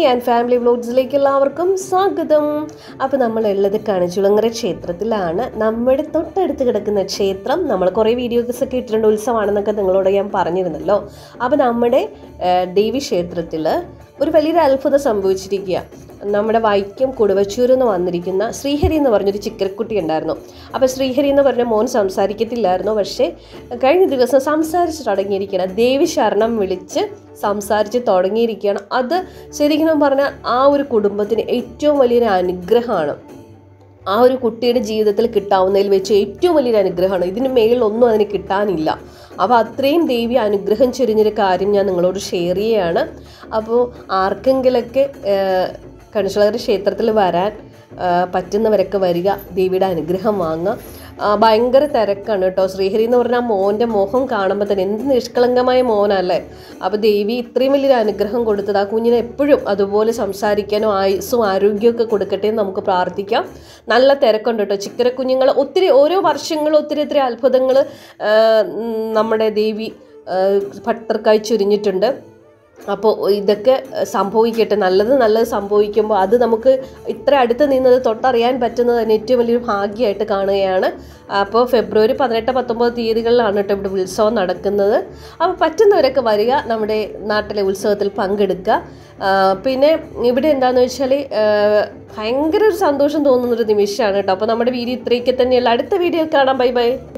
And family വ്ലോഗ്സിലേക്ക് എല്ലാവർക്കും സ്വാഗതം. അപ്പോൾ നമ്മളുള്ളത് കണിച്ചുളങ്ങര ക്ഷേത്രത്തിലാണ്. നമ്മുടെ തൊട്ടടുത്ത് കിടക്കുന്ന ക്ഷേത്രം നമ്മൾ കുറേ വീഡിയോസൊക്കെ ഇട്ടിട്ടുണ്ട്, ഉത്സവമാണെന്നൊക്കെ നിങ്ങളോട് ഞാൻ പറഞ്ഞിരുന്നല്ലോ. അപ്പോൾ നമ്മുടെ ദേവി ക്ഷേത്രത്തിൽ ഒരു വലിയൊരു അത്ഭുതം സംഭവിച്ചിരിക്കുക. നമ്മുടെ വൈക്കം കൊടുവച്ചൂരിൽ നിന്ന് വന്നിരിക്കുന്ന ശ്രീഹരി എന്ന് പറഞ്ഞൊരു ചിക്കരക്കുട്ടി ഉണ്ടായിരുന്നു. അപ്പോൾ ശ്രീഹരി എന്ന് പറഞ്ഞ മോൻ സംസാരിക്കത്തില്ലായിരുന്നു, പക്ഷേ കഴിഞ്ഞ ദിവസം സംസാരിച്ച് തുടങ്ങിയിരിക്കുകയാണ്. ദേവി ശരണം വിളിച്ച് സംസാരിച്ച് തുടങ്ങിയിരിക്കുകയാണ്. അത് ശരിക്കും പറഞ്ഞാൽ ആ ഒരു കുടുംബത്തിന് ഏറ്റവും വലിയൊരു അനുഗ്രഹമാണ്. ആ ഒരു കുട്ടിയുടെ ജീവിതത്തിൽ കിട്ടാവുന്നതിൽ വെച്ച് ഏറ്റവും വലിയൊരു അനുഗ്രഹമാണ്. ഇതിന് മേളിലൊന്നും അതിന് കിട്ടാനില്ല. അപ്പോൾ അത്രയും ദേവി അനുഗ്രഹം ചൊരിഞ്ഞൊരു കാര്യം ഞാൻ നിങ്ങളോട് ഷെയർ ചെയ്യുകയാണ്. അപ്പോൾ ആർക്കെങ്കിലൊക്കെ കണിച്ചുളങ്ങര ക്ഷേത്രത്തിൽ വരാൻ പറ്റുന്നവരൊക്കെ വരിക, ദേവിയുടെ അനുഗ്രഹം വാങ്ങുക. ഭയങ്കര തിരക്കാണ് കേട്ടോ. ശ്രീഹരി എന്ന് പറഞ്ഞാൽ മോൻ്റെ മുഖം കാണുമ്പോൾ തന്നെ എന്ത് നിഷ്കളങ്കമായ മോനല്ലേ. അപ്പോൾ ദേവി ഇത്രയും വലിയൊരു അനുഗ്രഹം കൊടുത്തത് ആ കുഞ്ഞിനെ എപ്പോഴും അതുപോലെ സംസാരിക്കാനും ആയുസ്സും ആരോഗ്യമൊക്കെ കൊടുക്കട്ടെ എന്ന് നമുക്ക് പ്രാർത്ഥിക്കാം. നല്ല തിരക്കുണ്ട് കേട്ടോ. ചിക്കര കുഞ്ഞുങ്ങൾ ഒത്തിരി ഓരോ വർഷങ്ങളും ഒത്തിരി അത്ഭുതങ്ങൾ നമ്മുടെ ദേവി ഭക്തർക്കായി ചൊരിഞ്ഞിട്ടുണ്ട്. അപ്പോൾ ഇതൊക്കെ സംഭവിക്കട്ടെ, നല്ലത് സംഭവിക്കുമ്പോൾ അത് നമുക്ക് ഇത്ര അടുത്ത് നിന്നത് തൊട്ടറിയാൻ പറ്റുന്നത് തന്നെ ഏറ്റവും വലിയൊരു ഭാഗ്യമായിട്ട് കാണുകയാണ്. അപ്പോൾ ഫെബ്രുവരി 18-19 തീയതികളിലാണ് കേട്ടോ ഇവിടെ ഉത്സവം നടക്കുന്നത്. അപ്പോൾ പറ്റുന്നവരൊക്കെ വരിക, നമ്മുടെ നാട്ടിലെ ഉത്സവത്തിൽ പങ്കെടുക്കുക. പിന്നെ ഇവിടെ എന്താണെന്ന് വെച്ചാൽ ഭയങ്കര ഒരു സന്തോഷം തോന്നുന്നൊരു നിമിഷമാണ് കേട്ടോ. അപ്പോൾ നമ്മുടെ വീഡിയോ ഇത്രയൊക്കെ തന്നെയുള്ള അടുത്ത വീഡിയോ കാണാം. Bye by.